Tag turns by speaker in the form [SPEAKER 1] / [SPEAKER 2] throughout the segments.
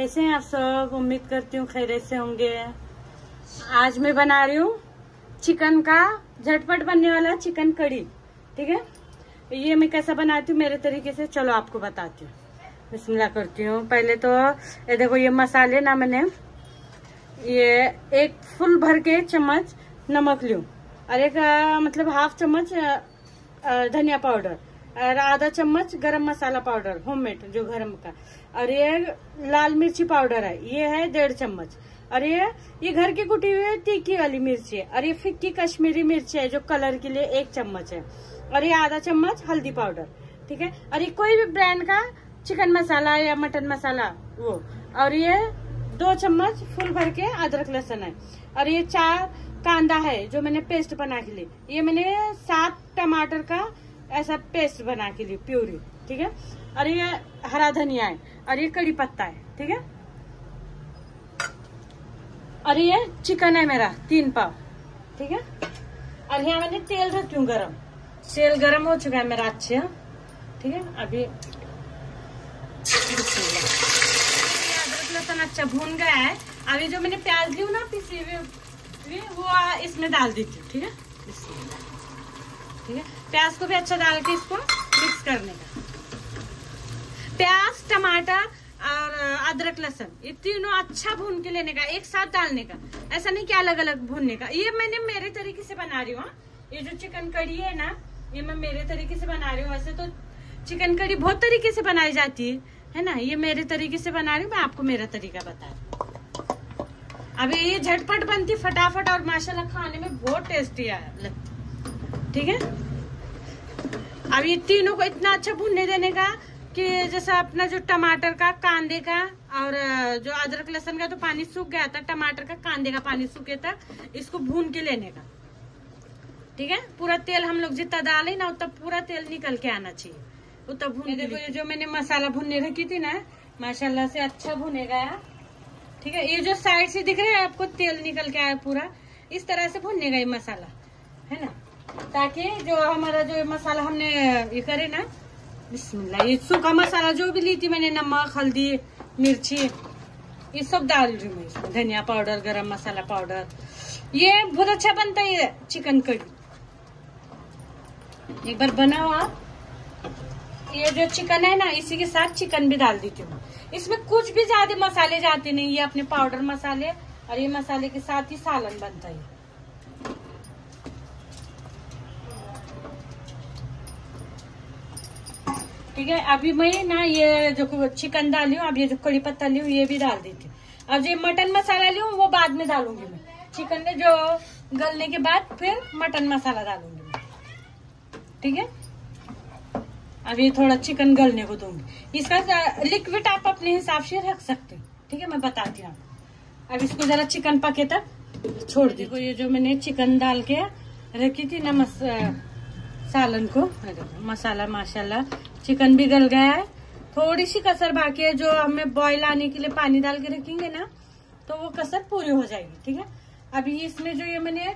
[SPEAKER 1] कैसे हैं आप सब? उम्मीद करती हूँ खैरियत से होंगे। आज मैं बना रही हूँ चिकन का झटपट बनने वाला चिकन कड़ी। ठीक है, ये मैं कैसा बनाती हूँ मेरे तरीके से, चलो आपको बताती हूँ। बिस्मिल्लाह करती हूँ। पहले तो ये देखो, ये मसाले ना मैंने ये एक फुल भर के चम्मच नमक लूँ और एक मतलब हाफ चम्मच धनिया पाउडर और आधा चम्मच गरम मसाला पाउडर होममेड जो गरम का, और ये लाल मिर्ची पाउडर है, ये है 1.5 चम्मच, और ये घर की कुटी हुई तीखी वाली मिर्ची है, और ये फिक्की कश्मीरी मिर्ची है जो कलर के लिए 1 चम्मच है, और ये आधा चम्मच हल्दी पाउडर। ठीक है, और ये कोई भी ब्रांड का चिकन मसाला या मटन मसाला वो, और ये 2 चम्मच फुल भर के अदरक लहसुन है, और ये 4 कांदा है जो मैंने पेस्ट बना के ली, ये मैंने 7 टमाटर का ऐसा पेस्ट बना के ली प्यूरी। ठीक है, और ये हरा धनिया है, और ये कड़ी पत्ता है। ठीक है, और ये चिकन है मेरा 3 पाव। ठीक है, और यहाँ मैंने तेल रखती हूँ गरम, तेल गरम हो चुका है मेरा अच्छे। ठीक है, अभी अदरक लहसुन अच्छा भून गया है। अभी जो मैंने प्याज ली हूँ ना पिसी हुई, वो इसमें डाल देती हूँ। ठीक है, ठीक है, प्याज को भी अच्छा डाल के इसको मिक्स करने का। प्याज, टमाटर और अदरक लहसुन ये तीनों अच्छा भून के लेने का, एक साथ डालने का, ऐसा नहीं कि अलग अलग भूनने का। ये मैंने मेरे तरीके से बना रही हूँ। ये जो चिकन कड़ी है ना, ये मैं मेरे तरीके से बना रही हूँ। वैसे तो चिकन कड़ी बहुत तरीके से बनाई जाती है ना, ये मेरे तरीके से बना रही हूँ, मैं आपको मेरा तरीका बता रही हूँ। अभी ये झटपट बनती फटाफट और माशाल्लाह खाने में बहुत टेस्टी लगती। ठीक है, अब ये तीनों को इतना अच्छा भूनने देने का कि जैसा अपना जो टमाटर का, कांदे का और जो अदरक लहसुन का तो पानी सूख गया था, टमाटर का, कांदे का पानी सूखे तक इसको भून के लेने का। ठीक है, पूरा तेल हम लोग जितना डाले ना उतना पूरा तेल निकल के आना चाहिए, उतना भून। देखो ये जो मैंने मसाला भूनने रखी थी ना, माशाल्लाह से अच्छा भुने गया। ठीक है, ये जो साइड से दिख रहा है आपको तेल निकल के आया पूरा, इस तरह से भुनने का ये मसाला है ना, ताकि जो हमारा जो मसाला हमने ये करे ना, बिस्मिल्लाह, ये सूखा मसाला जो भी ली थी मैंने, नमक, हल्दी, मिर्ची, ये सब डाल रही हूँ मैं इसमें, धनिया पाउडर, गरम मसाला पाउडर। ये बहुत अच्छा बनता है ये चिकन कड़ी, एक बार बनाओ आप। ये जो चिकन है ना, इसी के साथ चिकन भी डाल देती हूँ। इसमें कुछ भी ज्यादा मसाले जाते नहीं, ये अपने पाउडर मसाले और ये मसाले के साथ ही सालन बनता है। ठीक है, अभी मैं ना ये जो चिकन डाली हूँ, अब ये जो कड़ी पत्ता ली हूँ ये भी डाल देती हूँ, और जो मटन मसाला ली हूँ वो बाद में डालूंगी मैं। चिकन में जो गलने के बाद फिर मटन मसाला डालूंगी मैं। ठीक है, अब ये थोड़ा चिकन गलने को दूंगी। इसका लिक्विड आप अपने हिसाब से रख सकते हो। ठीक है, मैं बताती हूँ। अब इसको जरा चिकन पके तक छोड़ दी। ये जो मैंने चिकन डाल के रखी थी ना सालन को, मसाला माशाल्लाह चिकन भी गल गया है, थोड़ी सी कसर बाकी है, जो हमें बॉईल आने के लिए पानी डाल के रखेंगे ना तो वो कसर पूरी हो जाएगी। ठीक है, अभी इसमें जो ये मैंने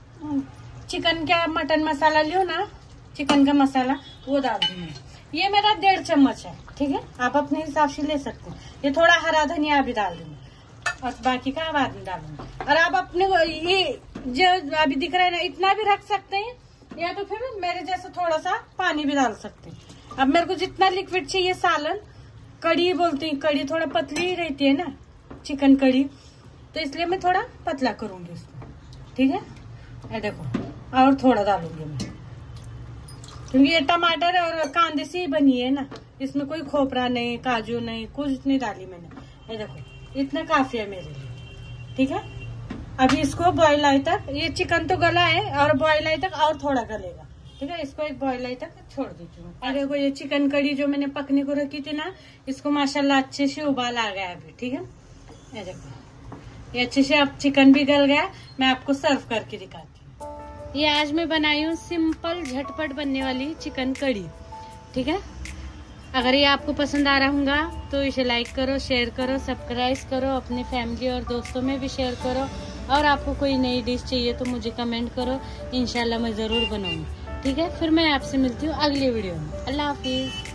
[SPEAKER 1] चिकन का मटन मसाला लियो ना, चिकन का मसाला वो डाल दूंगी। ये मेरा 1.5 चम्मच है। ठीक है, आप अपने हिसाब से ले सकते हैं। ये थोड़ा हरा धनिया भी डाल दूंगी और बाकी का बाद में डालूंगी। और आप अपने ये जो अभी दिख रहा है ना, इतना भी रख सकते हैं, या तो फिर मेरे जैसा थोड़ा सा पानी भी डाल सकते हैं। अब मेरे को जितना लिक्विड चाहिए, सालन कड़ी बोलते हैं, कड़ी थोड़ा पतली ही रहती है ना चिकन कड़ी, तो इसलिए मैं थोड़ा पतला करूंगी इसको। ठीक है, ये देखो, और थोड़ा डालूंगी मैं, क्योंकि ये टमाटर और कांदे से ही बनी है ना, इसमें कोई खोपरा नहीं, काजू नहीं, कुछ नहीं डाली मैंने। ये देखो, इतना काफी है मेरे लिए। ठीक है, अभी इसको बॉईल आए तक, ये चिकन तो गला है और बॉईल आए तक और थोड़ा गलेगा। ठीक है, इसको एक बॉईल आए तक छोड़ देती हूँ। और देखो, ये चिकन कड़ी जो मैंने पकने को रखी थी ना, इसको माशाल्लाह अच्छे से उबाल आ गया अभी। ठीक है, ये देखो, ये अच्छे से अब चिकन भी गल गया। मैं आपको सर्व करके दिखाती हूँ। ये आज मैं बनाई हूँ सिंपल झटपट बनने वाली चिकन कड़ी। ठीक है, अगर ये आपको पसंद आ रहा होगा तो इसे लाइक करो, शेयर करो, सब्सक्राइब करो, अपने फैमिली और दोस्तों में भी शेयर करो, और आपको कोई नई डिश चाहिए तो मुझे कमेंट करो, इंशाल्लाह मैं जरूर बनाऊंगी। ठीक है, फिर मैं आपसे मिलती हूँ अगली वीडियो में। अल्लाह हाफिज।